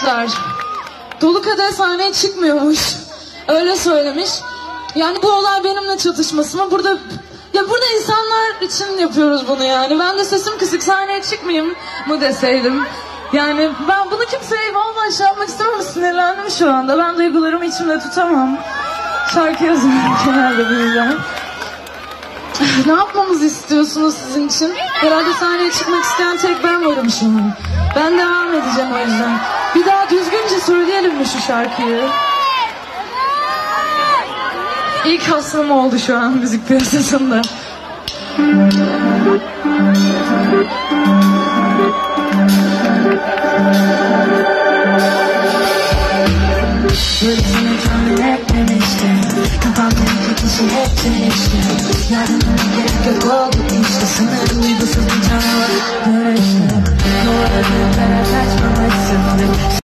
kadar. Dolu kadar sahneye çıkmıyormuş. Öyle söylemiş. Yani bu olay benimle çatışması mı? Burada insanlar için yapıyoruz bunu yani. Ben de sesim kısık, sahneye çıkmayayım mı deseydim. Yani ben bunu kimseye vallahi şey yapmak istemem, sinirlendim şu anda. Ben duygularımı içimde tutamam. Şarkı yazıyorum genelde bu yüzden. Ne yapmamızı istiyorsunuz sizin için? Herhalde sahneye çıkmak isteyen tek ben varım şu an. Ben devam edeceğim o yüzden. Bir daha düzgünce söyleyelim mi şu şarkıyı? İlk hasım oldu şu an müzik piyasasında. Böylesine kendine hep demiştim. Kafamdaki kişi hep demiştim. Yardım